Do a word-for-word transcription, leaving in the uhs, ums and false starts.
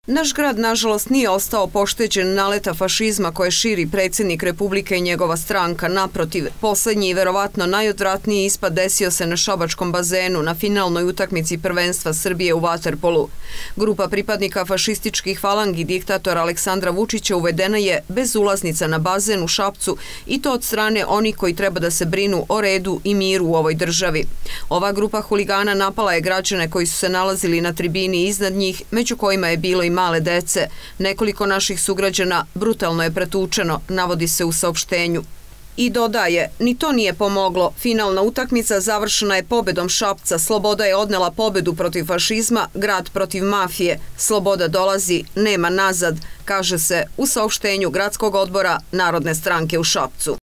Naš grad, nažalost, nije ostao pošteđen naleta fašizma koje širi predsjednik Republike i njegova stranka. Naprotiv, poslednji i verovatno najodvratniji ispad desio se na šabačkom bazenu na finalnoj utakmici prvenstva Srbije u vaterpolu. Grupa pripadnika fašističkih falangi diktatora Aleksandra Vučića uvedena je bez ulaznica na bazen u Šapcu i to od strane onih koji treba da se brinu o redu i miru u ovoj državi. Ova grupa huligana napala je građane koji su se nalazili na tribini iznad njih, među kojima je bilo i male dece. Nekoliko naših sugrađana brutalno je pretučeno, navodi se u saopštenju. I dodaje, ni to nije pomoglo. Finalna utakmica završena je pobedom Šapca. Sloboda je odnela pobedu protiv fašizma, grad protiv mafije. Sloboda dolazi, nema nazad, kaže se u saopštenju Gradskog odbora Narodne stranke u Šapcu.